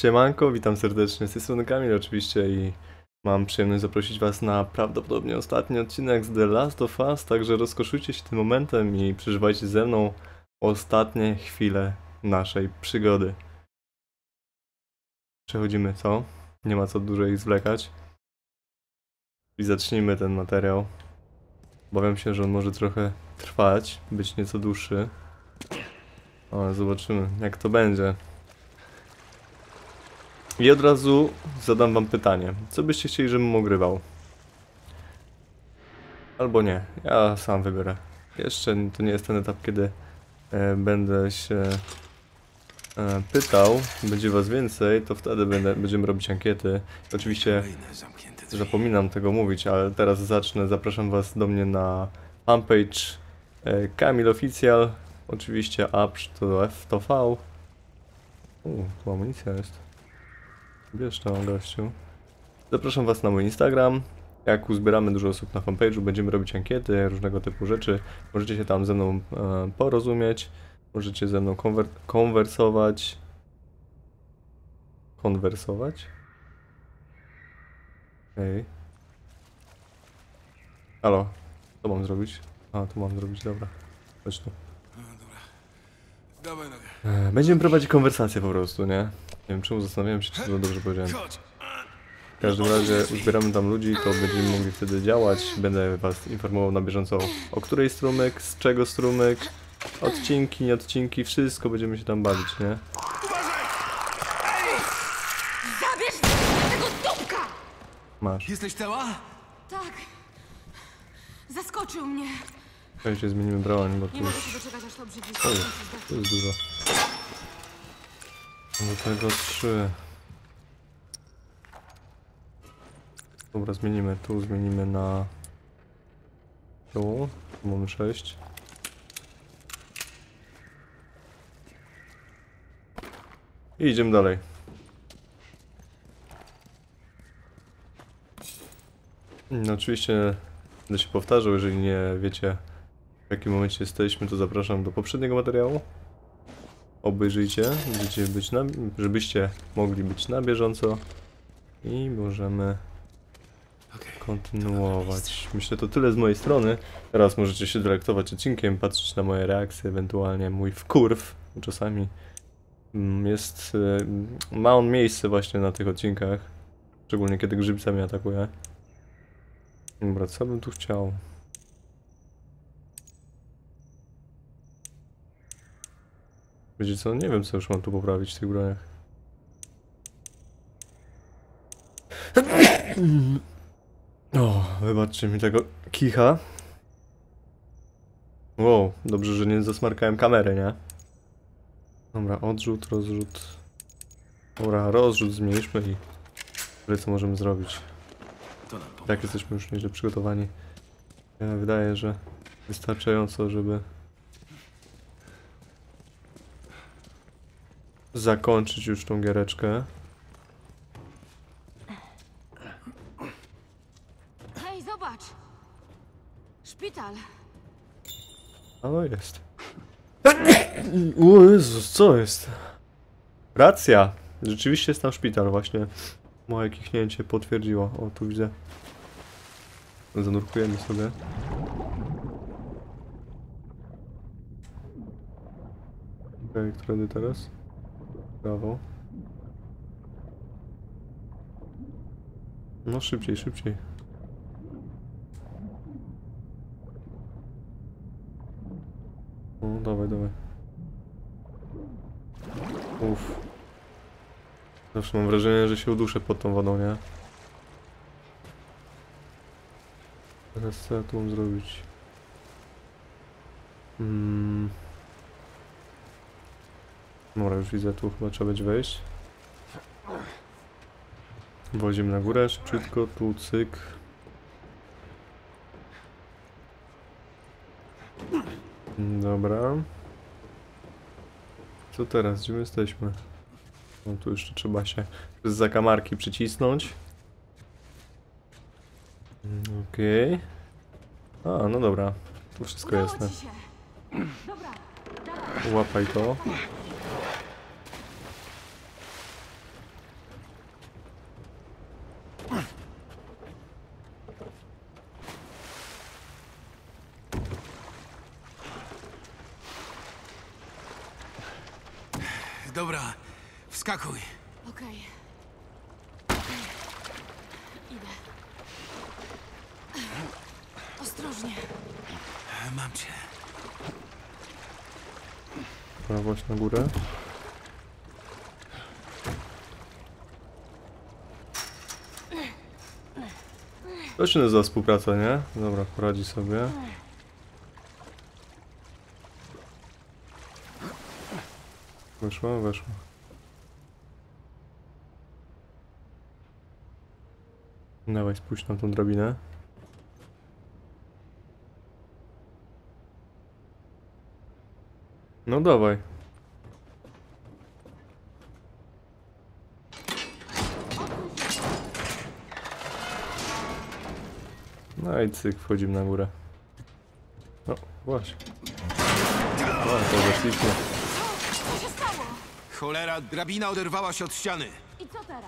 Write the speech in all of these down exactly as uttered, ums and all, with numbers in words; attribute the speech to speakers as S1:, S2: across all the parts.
S1: Siemanko, witam serdecznie, z tej strony Kamil oczywiście i mam przyjemność zaprosić was na prawdopodobnie ostatni odcinek z The Last of Us, także rozkoszujcie się tym momentem i przeżywajcie ze mną ostatnie chwile naszej przygody. Przechodzimy, co? Nie ma co dłużej zwlekać. I zacznijmy ten materiał. Obawiam się, że on może trochę trwać, być nieco dłuższy. Ale zobaczymy, jak to będzie. I od razu zadam wam pytanie. Co byście chcieli, żebym ogrywał? Albo nie. Ja sam wybiorę. Jeszcze to nie jest ten etap, kiedy e, będę się e, pytał. Będzie was więcej, to wtedy będę, będziemy robić ankiety. Oczywiście zapominam tego mówić, ale teraz zacznę. Zapraszam was do mnie na fanpage e, Kamil Oficjal. Oczywiście apsz to F to V. Uuu, tu amunicja jest. Bierz to, gościu. Zapraszam was na mój Instagram. Jak uzbieramy dużo osób na fanpage'u, będziemy robić ankiety, różnego typu rzeczy. Możecie się tam ze mną e, porozumieć. Możecie ze mną konwer konwersować. Konwersować? Hej. Halo. Co mam zrobić? A, tu mam zrobić, dobra. Chodź tu. E, będziemy prowadzić konwersację po prostu, nie? Nie wiem czemu zastanawiałem się, czy to dobrze powiedziałem. W każdym razie uzbieramy tam ludzi, to będziemy mogli wtedy działać. Będę was informował na bieżąco, o której strumyk, z czego strumyk, odcinki, nie odcinki, wszystko będziemy się tam bawić, nie?
S2: Zabierz tego dupka!
S1: Masz.
S3: Jesteś cała?
S2: Tak. Zaskoczył mnie.
S1: Słuchajcie, zmienimy broń, bo to
S2: Nie mogę
S1: już...
S2: się doczekać, aż to obrzydliwe.
S1: O, to jest dużo. Do tego trzy. Dobra, zmienimy tu, zmienimy na... Tu, tu mamy sześć. I idziemy dalej. No, oczywiście będę się powtarzał, jeżeli nie wiecie, w jakim momencie jesteśmy, to zapraszam do poprzedniego materiału. Obejrzyjcie, będziecie być na, żebyście mogli być na bieżąco i możemy kontynuować. Myślę, to tyle z mojej strony. Teraz możecie się delektować odcinkiem, patrzeć na moje reakcje, ewentualnie mój wkurw. Czasami jest, ma on miejsce właśnie na tych odcinkach, szczególnie kiedy grzybca mnie atakuje. Dobra, co bym tu chciał? Wiecie co? Nie wiem, co już mam tu poprawić w tych broniach. O, wybaczcie mi tego kicha. Wow, dobrze, że nie zasmarkałem kamery, nie? Dobra, odrzut, rozrzut. Dobra, rozrzut zmniejszmy i tyle co możemy zrobić. Tak, jesteśmy już nieźle przygotowani. Ja wydaje, że wystarczająco, żeby zakończyć już tą giereczkę.
S2: Hej, zobacz! Szpital.
S1: A no jest. O Jezus, co jest? Racja! Rzeczywiście jest tam szpital właśnie. Moje kichnięcie potwierdziło. O, tu widzę. Zanurkujemy sobie. Okej, okay, którędy teraz? Brawo. No szybciej, szybciej. O, dawaj, dawaj. Uff. Zawsze mam wrażenie, że się uduszę pod tą wodą, nie? Teraz co ja tu mam zrobić? Hmm. Dobra, już widzę, tu chyba trzeba będzie wejść. Wchodzimy na górę, szybciutko, tu cyk. Dobra. Co teraz? Gdzie my jesteśmy? No tu jeszcze trzeba się z zakamarki przycisnąć. Okej. Okay. A, no dobra. Tu wszystko jasne. Łapaj to.
S3: dobra. Wskakuj.
S2: Okej. Idę. Ostrożnie.
S3: Mam cię.
S1: Pora właśnie na górę. To się nazywa współpraca, nie? Dobra, poradzi sobie. Weszła, weszła. Dawaj, spójrz na tą drabinę. No dawaj. No i cyk, wchodzimy na górę. No, właśnie. O, to weszliśmy.
S2: Co się stało?
S3: Cholera, drabina oderwała się od ściany.
S2: I co teraz?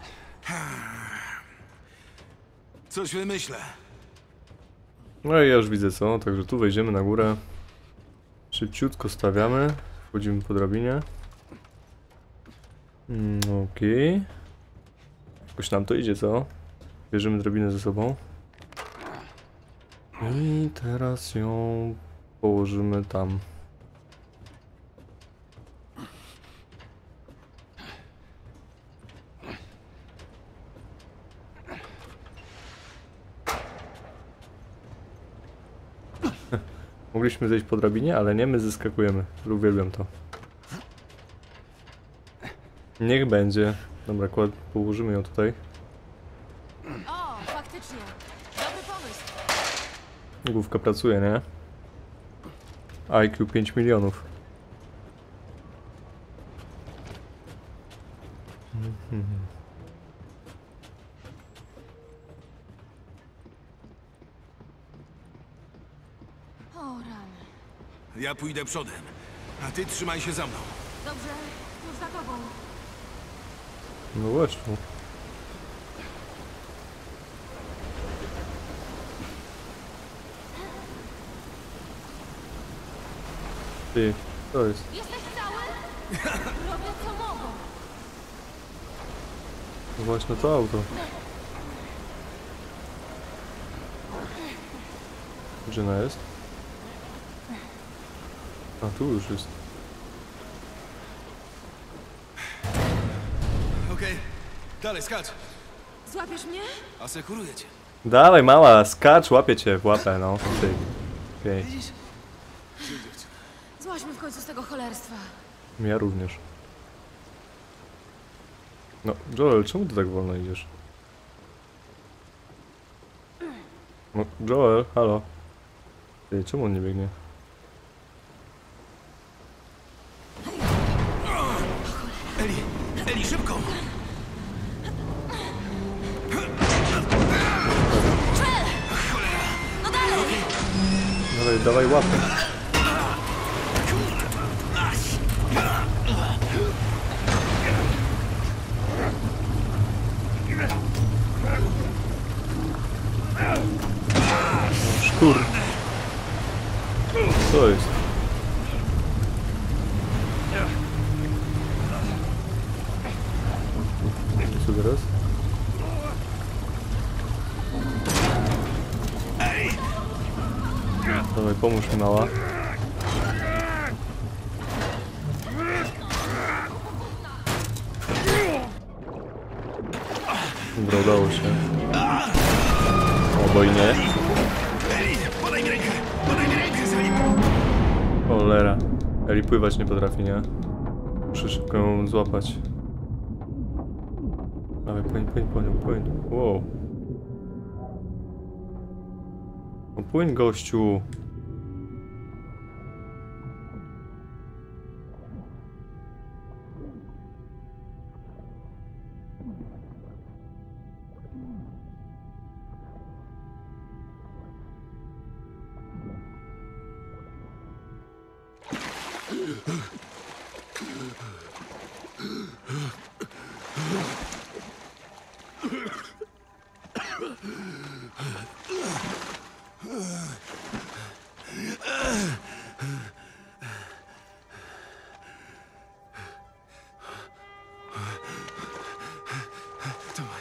S3: Coś wymyślę.
S1: No i ja już widzę co, także tu wejdziemy na górę. Szybciutko stawiamy. Wchodzimy po drabinie. Mm, Okej. Okay. Jakoś nam to idzie, co? Bierzemy drabinę ze sobą. I teraz ją położymy tam. Mogliśmy zejść po drabinie, ale nie, my zeskakujemy. Uwielbiam to. Niech będzie. Dobra, kład, położymy ją tutaj.
S2: O, faktycznie. Dobry pomysł.
S1: Główka pracuje, nie? I Q pięć milionów.
S2: O, rany.
S3: Ja pójdę przodem, a ty trzymaj się za mną.
S2: Dobrze, już za tobą.
S1: No właśnie. Ty, co jest?
S2: Jesteś cały? Robię co mogę.
S1: No właśnie to auto. Gdzie ona jest? A tu już jest.
S3: Okej, dalej skacz.
S2: Złapiesz mnie?
S3: Asekuruję cię.
S1: Dawaj mała, skacz, łapię cię w łapę, no. Ty. Okej,
S3: Widzisz?
S2: Złaźmy w końcu z tego cholerstwa.
S1: ja również. No, Joel, czemu ty tak wolno idziesz? No, Joel, halo. Ty, czemu on nie biegnie?
S3: Eli, Eli, szybko!
S2: No dalej!
S1: Dawaj, dawaj łapę. Szkur. Co jest? Co teraz? Dawaj, pomóż mi mała. Dobra, udało się. O, bo i nie.
S3: Eli, podaj mi rękę! Podaj mi rękę, zanim...
S1: Cholera. Eli pływać nie potrafi, nie? Muszę szybko ją złapać. Dawaj, płyń, płyń po nią, płyń. Wow. No płyń, gościu.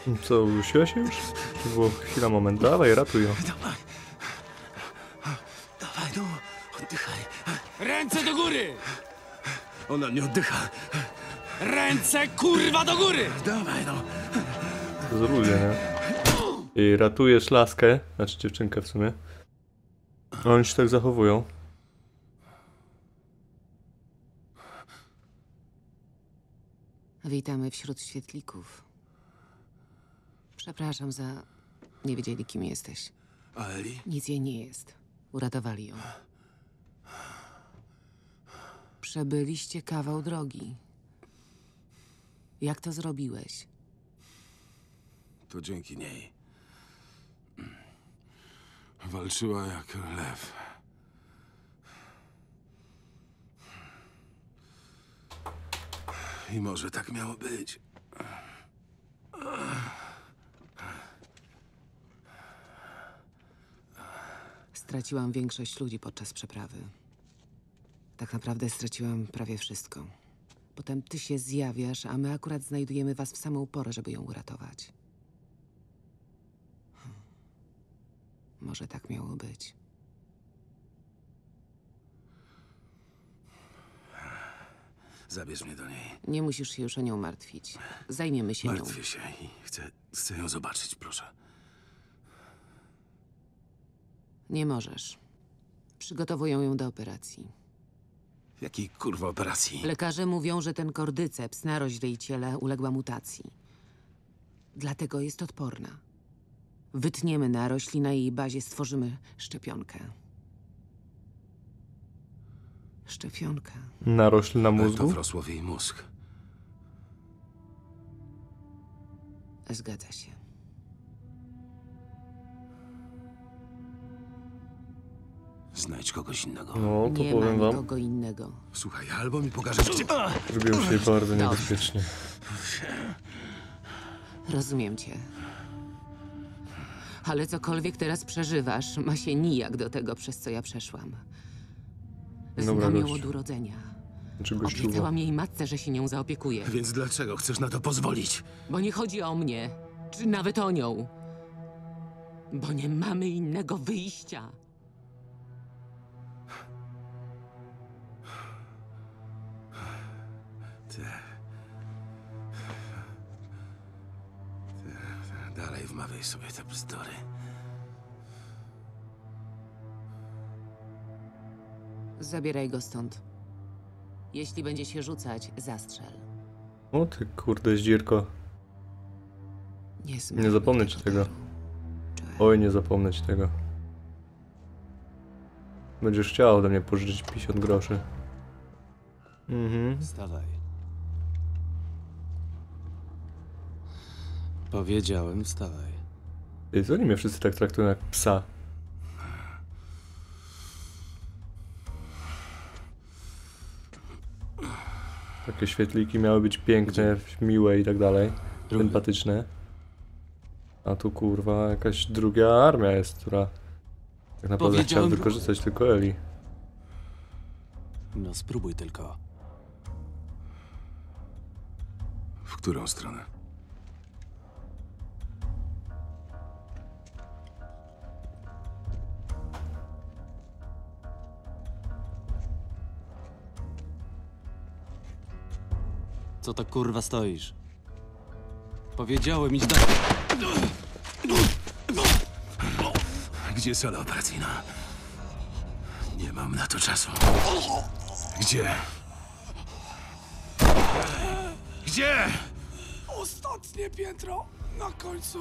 S1: Co, udusiła się już? To było chwila, moment. Dawaj, ratuj ją.
S3: Dawaj. Dawaj, no, oddychaj. Ręce do góry! Ona nie oddycha. Ręce, kurwa, do góry! Dawaj, no.
S1: To za ludzie, nie? I ratujesz laskę, znaczy dziewczynkę w sumie. A oni się tak zachowują.
S4: Witamy wśród świetlików. Przepraszam za... Nie wiedzieli, kim jesteś.
S3: A Eli?
S4: Nic jej nie jest. Uratowali ją. Przebyliście kawał drogi. Jak to zrobiłeś?
S3: To dzięki niej. Walczyła jak lew. I może tak miało być.
S4: Straciłam większość ludzi podczas przeprawy. Tak naprawdę straciłam prawie wszystko. Potem ty się zjawiasz, a my akurat znajdujemy was w samą porę, żeby ją uratować. Hmm. Może tak miało być.
S3: Zabierz mnie do niej.
S4: Nie musisz się już o nią martwić. Zajmiemy się nią.
S3: Martwię się i chcę, chcę ją zobaczyć, proszę.
S4: Nie możesz. Przygotowują ją do operacji.
S3: Jakiej kurwa operacji?
S4: Lekarze mówią, że ten kordyceps, narośl w jej ciele, uległa mutacji. Dlatego jest odporna. Wytniemy narośl i na jej bazie stworzymy szczepionkę. Szczepionkę.
S1: Narośl na
S3: To
S1: mózgu?
S3: wrosło w jej mózg.
S4: Zgadza się.
S3: Znajdź kogoś innego.
S1: No, to
S4: Nie
S1: powiem
S4: ma
S1: wam.
S4: nikogo innego.
S3: Słuchaj, albo mi pokażesz, gdzie...
S1: Zrobiło się bardzo niebezpiecznie.
S4: Rozumiem cię. Ale cokolwiek teraz przeżywasz, ma się nijak do tego, przez co ja przeszłam.
S1: Dobra,
S4: Znam ją
S1: gość.
S4: od urodzenia.
S1: Czy gościuwa?
S4: Obiecałam jej matce, że się nią zaopiekuję.
S3: Więc dlaczego chcesz na to pozwolić?
S4: Bo nie chodzi o mnie, czy nawet o nią. Bo nie mamy innego wyjścia.
S3: Ty... Ty... Dalej wmawiaj sobie te bzdury.
S4: Zabieraj go stąd. Jeśli będzie się rzucać, zastrzel.
S1: O ty kurde zdzirko.
S4: Nie,
S1: Nie zapomnę ci tego. Oj, nie zapomnę ci tego. Będziesz chciał ode mnie pożyczyć pięćdziesiąt groszy. Mhm.
S5: Wstawaj. Powiedziałem, wstawaj.
S1: Ty, co oni mnie wszyscy tak traktują jak psa? Takie świetliki miały być piękne, miłe i tak dalej.
S5: Drugi.
S1: Empatyczne. A tu kurwa jakaś druga armia jest, która tak naprawdę chciała
S5: Powiedziałem,
S1: wykorzystać tylko Eli.
S5: No spróbuj tylko.
S3: W którą stronę?
S5: Co to kurwa stoisz? Powiedziałem idź dalej.
S3: Gdzie sala operacyjna? Nie mam na to czasu. Gdzie? Gdzie?
S6: Ostatnie piętro na końcu.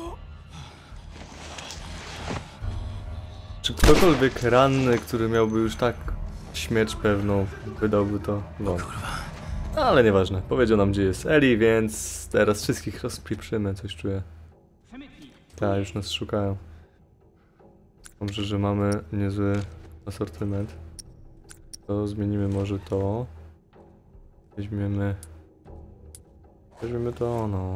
S1: Czy ktokolwiek ranny, który miałby już tak śmierć pewną, wydałby to wam? Ale nieważne, powiedział nam gdzie jest Eli, więc teraz wszystkich rozpieprzymy, coś czuję. Tak, już nas szukają. Dobrze, że mamy niezły asortyment. To zmienimy może to. Weźmiemy... Weźmiemy to, no.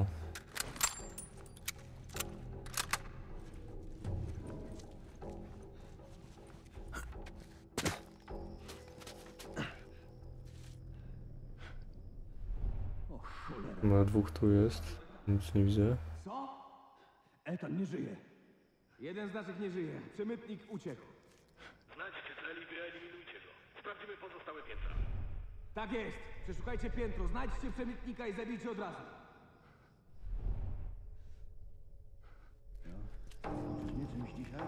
S1: Chyba dwóch tu jest, nic nie widzę.
S7: Ethan nie żyje. Jeden z naszych nie żyje. Przemytnik uciekł.
S8: Znajdźcie cel i wyeliminujcie go. Sprawdzimy pozostałe piętra.
S7: Tak jest. Przeszukajcie piętro, znajdźcie przemytnika i zabijcie od razu.
S9: Mnie czymś dzisiaj?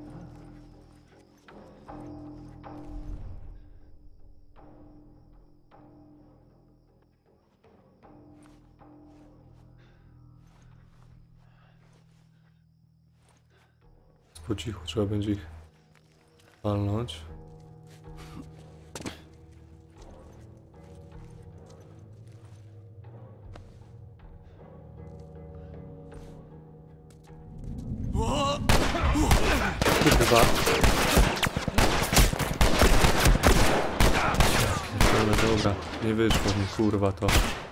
S1: Po cichu trzeba będzie ich palnąć. Kurwa. Ale dobra, nie wyszło mi kurwa to.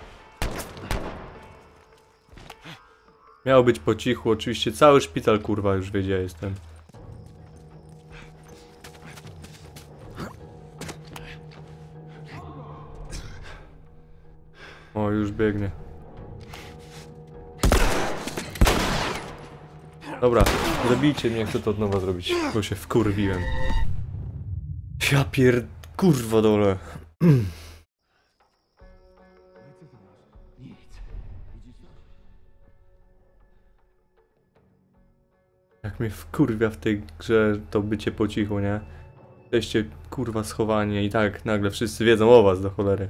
S1: Miało być po cichu, oczywiście cały szpital kurwa już wie gdzie jestem. O, już biegnie. Dobra, zabijcie mnie, chcę to od nowa zrobić, bo się wkurwiłem. Ja pier... kurwa dole. Jak mnie wkurwia w tej grze to bycie po cichu, nie? Jesteście kurwa schowani i tak nagle wszyscy wiedzą o was do cholery.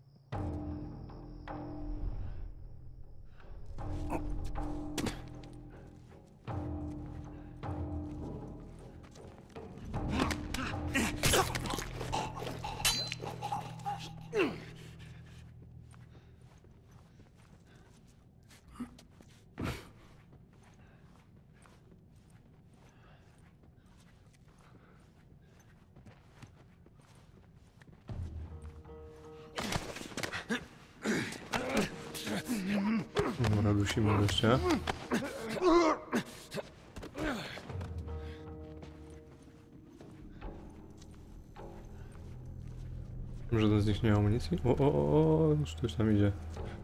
S1: Dobra, dusimy gościa. Żaden z nich nie ma amunicji? O, o, o, o, już ktoś tam idzie.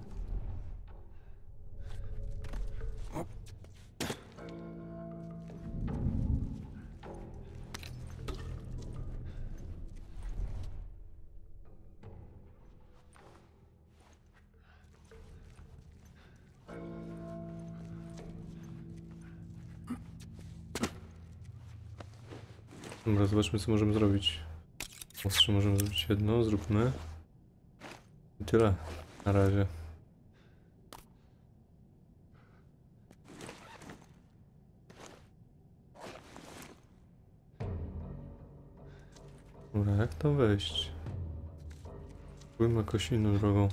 S1: Dobra, zobaczmy co możemy zrobić. Ostrze możemy zrobić jedno, zróbmy. I tyle. Na razie. Dobra, jak tam wejść? Pójdę jakoś inną drogą.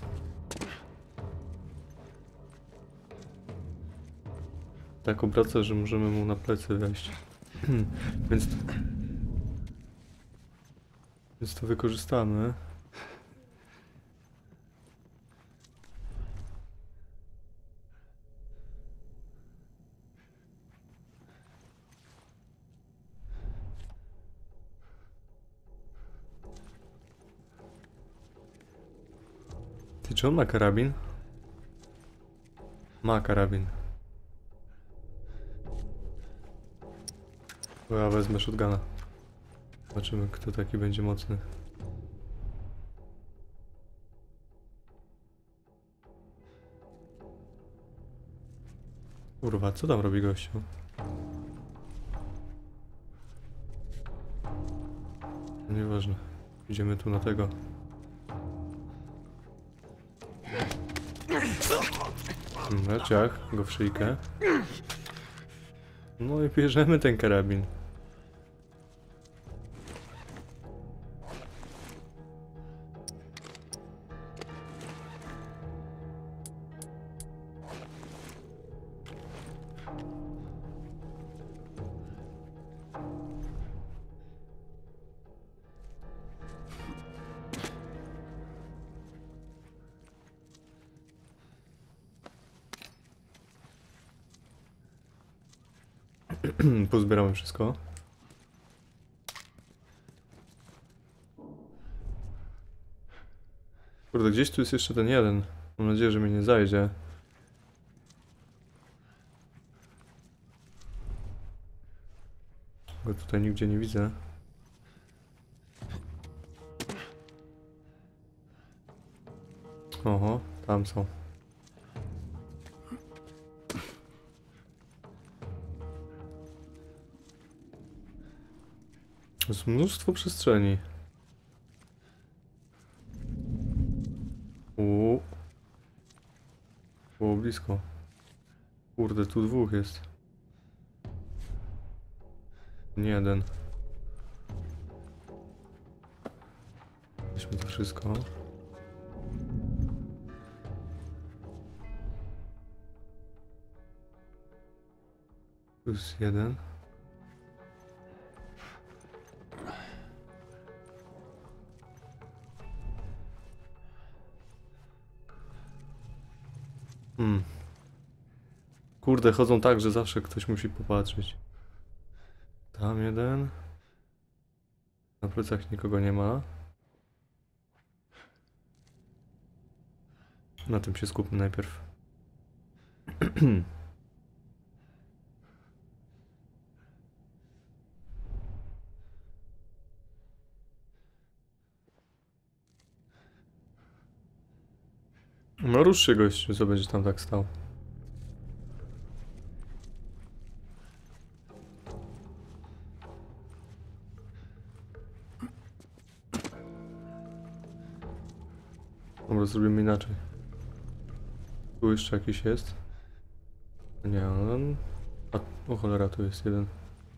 S1: Tak obraca, że możemy mu na plecy wejść. Więc... Więc to wykorzystamy. Ty, czy on ma karabin? Ma karabin. Bo ja wezmę shotguna. Zobaczymy, kto taki będzie mocny. Kurwa, co tam robi gościu? No nieważne. Idziemy tu na tego. Dobra, ciach, go w szyjkę. No i bierzemy ten karabin. Pozbieramy wszystko. Kurde, gdzieś tu jest jeszcze ten jeden. Mam nadzieję, że mnie nie zajdzie. Go tutaj nigdzie nie widzę. Oho, tam są. Jest mnóstwo przestrzeni. Uuu. Było blisko. Kurde, tu dwóch jest. Nie jeden. Weźmy to wszystko. Tu jest jeden. Hmm. Kurde, chodzą tak, że zawsze ktoś musi popatrzeć. Tam jeden. Na plecach nikogo nie ma. Na tym się skupmy najpierw. No rusz się gościu, co będzie tam tak stał. Dobra, zrobimy inaczej. Tu jeszcze jakiś jest. Nie, on... A, o cholera, tu jest jeden.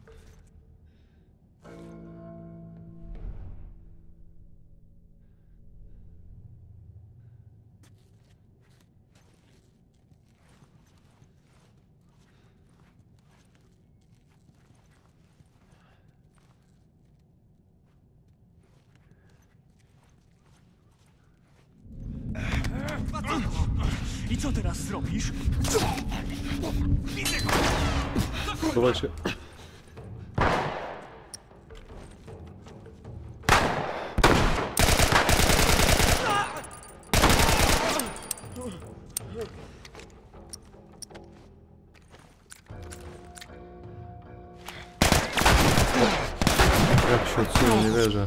S6: I co teraz zrobisz?
S1: Chowaj się. Jak się odsunął, nie wierzę.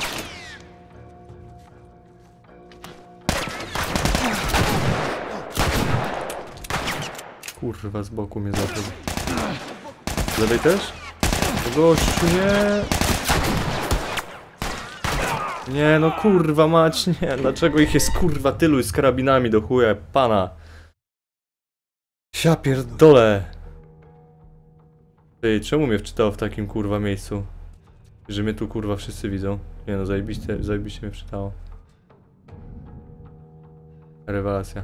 S1: Kurwa, z boku mnie zaczął. Z lewej też? O gościu, nie! Nie, no kurwa mać, nie. Dlaczego ich jest kurwa tylu z karabinami do chuja, pana? Ja pierdolę! Ej, czemu mnie wczytało w takim kurwa miejscu? Że mnie tu kurwa wszyscy widzą. Nie no, zajebiście, zajebiście mnie wczytało. Rewelacja.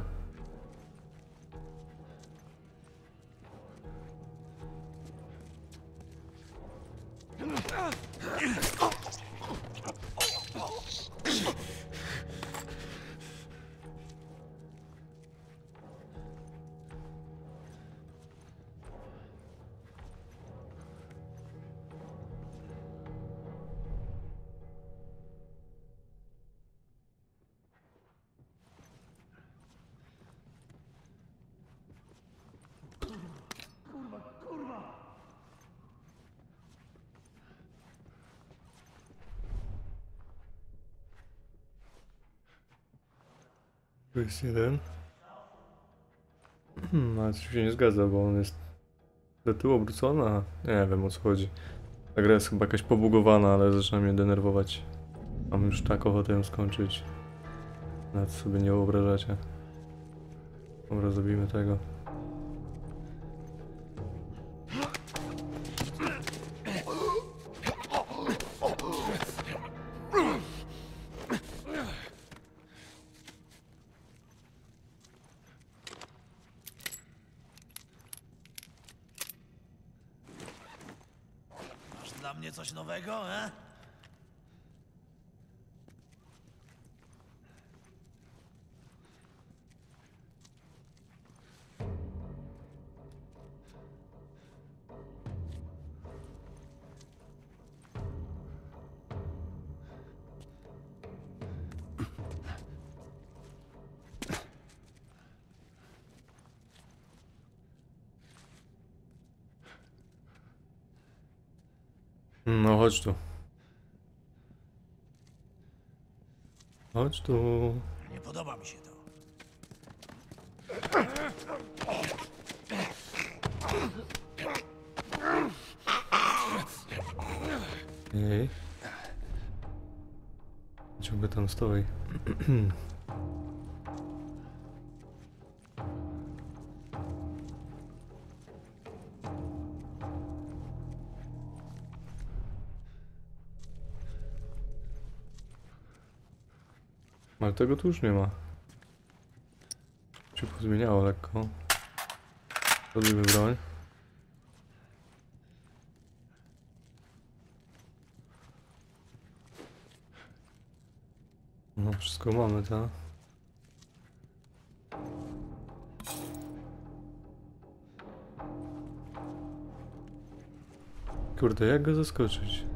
S1: Tu jest jeden. Hmm, ale coś się nie zgadza, bo on jest do tyłu obrócona. Nie wiem, o co chodzi. Ta gra jest chyba jakaś pobugowana, ale zaczyna mnie denerwować. Mam już tak ochotę ją skończyć. Nawet sobie nie wyobrażacie. Dobra, zrobimy tego.
S10: Masz dla mnie coś nowego, e?
S1: No chodź tu. Chodź tu.
S10: Nie podoba mi się to.
S1: Jej. Ciągle tam stoi. Ale tego tu już nie ma. Się pozmieniało lekko. Zrobimy broń. No wszystko mamy, tak? Kurde, jak go zaskoczyć?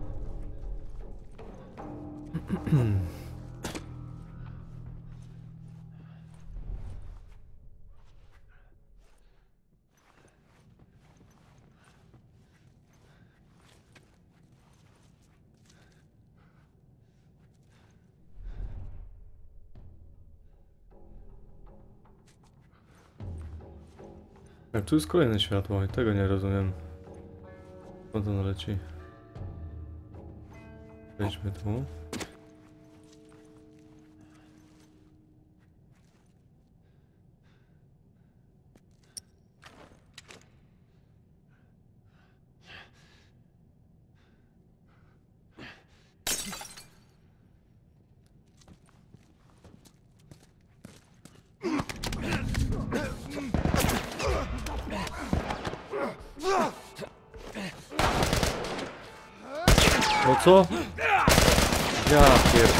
S1: Jak tu jest kolejne światło i tego nie rozumiem. Skąd ono leci? Wejdźmy tu. O co? Ja pier...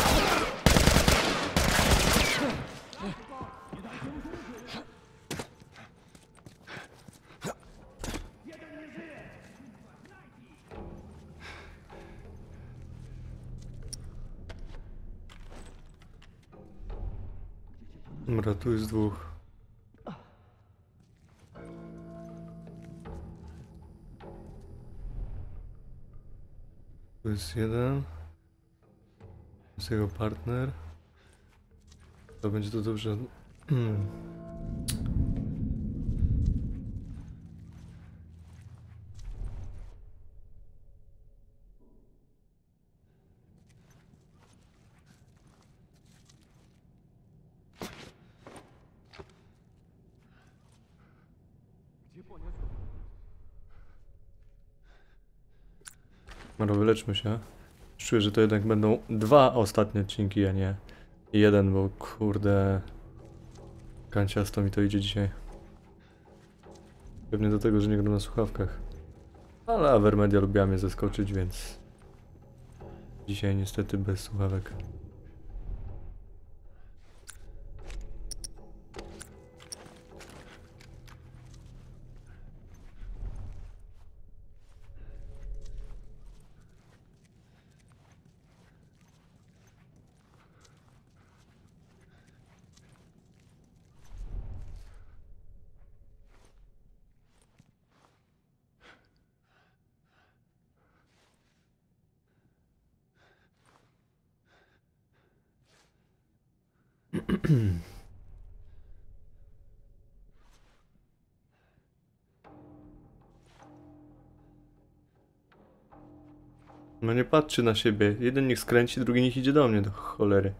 S1: Dobra, tu jest dwóch. Tu jest jeden. To jest jego partner. To będzie to dobrze. Dobra, wyleczmy się. Czuję, że to jednak będą dwa ostatnie odcinki, a nie jeden, bo kurde... Kanciasto mi to idzie dzisiaj. Pewnie do tego, że nie gram na słuchawkach. Ale Avermedia lubiła mnie zaskoczyć, więc... Dzisiaj niestety bez słuchawek. No nie patrzy na siebie. Jeden niech skręci, drugi niech idzie do mnie, do cholery.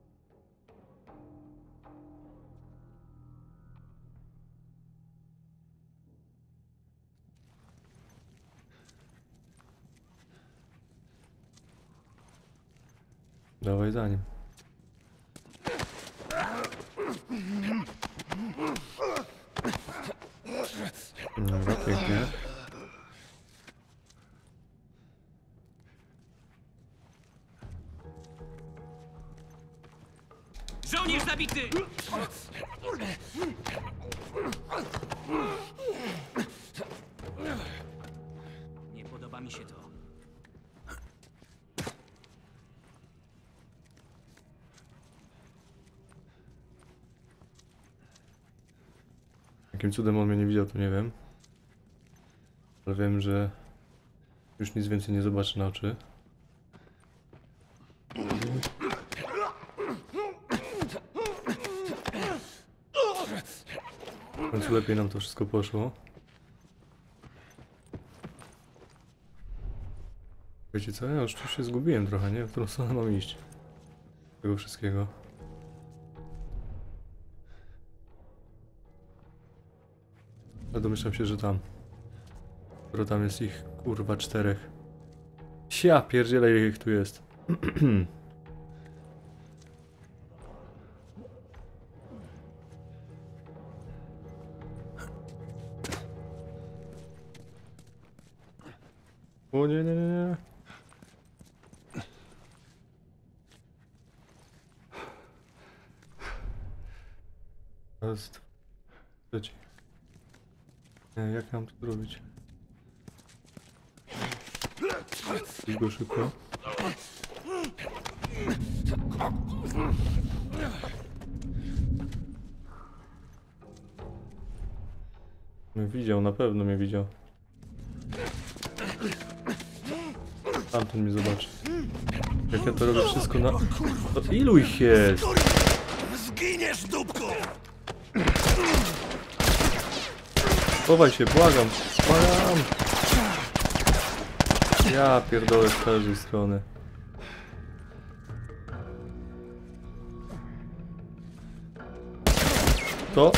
S1: Dawaj za nim. Dobra, pięknie.
S3: Żołnierz zabity! Nie podoba mi się to.
S1: Jakim cudem on mnie nie widział, to nie wiem. Ale wiem, że Już nic więcej nie zobaczę na oczy. W końcu lepiej nam to wszystko poszło. Wiecie co? Ja już tu się zgubiłem trochę, nie? W którą stronę mam iść. Tego wszystkiego. Ale domyślam się, że tam. Skoro tam jest ich, kurwa, czterech. Ja pierdzielę, ile ich tu jest. O nie, nie, nie, nie. Raz, dwa, trzeci. Nie, jak mam to zrobić? Idź go szybko. Mnie widział, na pewno mnie widział. Tamten mnie zobaczy. Jak ja to robię wszystko na... To ilu ich jest?
S10: Zginiesz, dupku!
S1: Chowaj się, błagam, błagam! Ja pierdolę z każdej strony. To?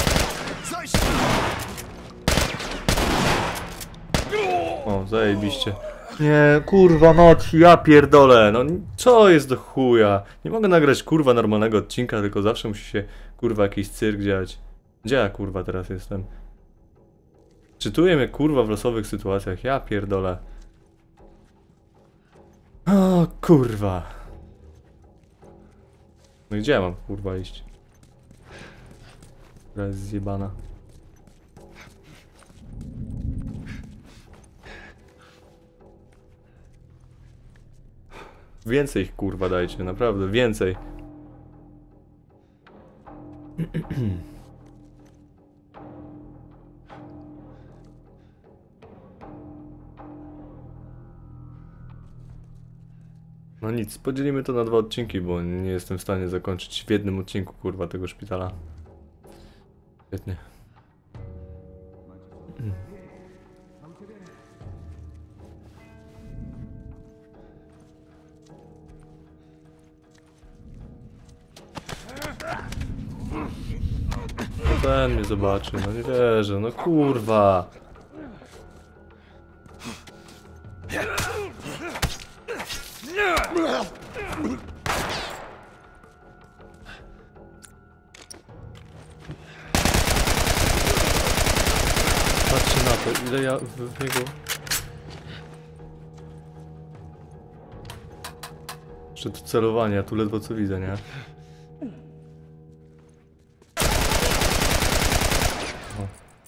S1: O, zajebiście. Nie, kurwa noc, ja pierdolę, no co jest do chuja? Nie mogę nagrać kurwa normalnego odcinka, tylko zawsze musi się kurwa jakiś cyrk dziać. Gdzie ja kurwa teraz jestem? Czytuję mnie kurwa w losowych sytuacjach, ja pierdolę. O kurwa. No i gdzie ja mam kurwa iść? Która jest zjebana. Więcej ich kurwa dajcie, naprawdę, więcej. No nic, podzielimy to na dwa odcinki, bo nie jestem w stanie zakończyć w jednym odcinku kurwa tego szpitala. Świetnie. No ten mnie zobaczy, no nie wierzę, no kurwa. Patrzcie na to, ile ja w, w niego... Jeszcze to celowanie, ja tu ledwo co widzę, nie? O.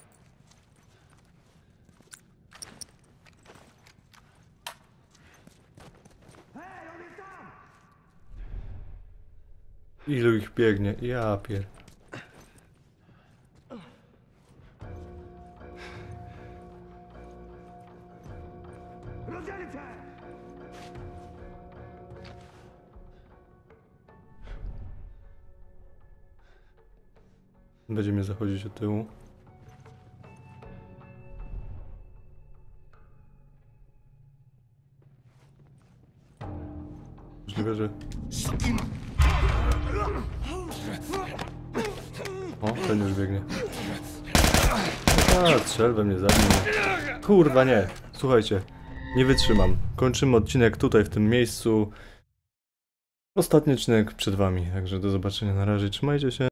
S1: Ilu ich biegnie? Ja pier... Będzie mnie zachodzić od tyłu. Możliwe, że... O, ten już biegnie. A, strzel we mnie, zabij mnie. Kurwa nie, słuchajcie, nie wytrzymam. Kończymy odcinek tutaj, w tym miejscu. Ostatni odcinek przed wami, także do zobaczenia na razie, trzymajcie się.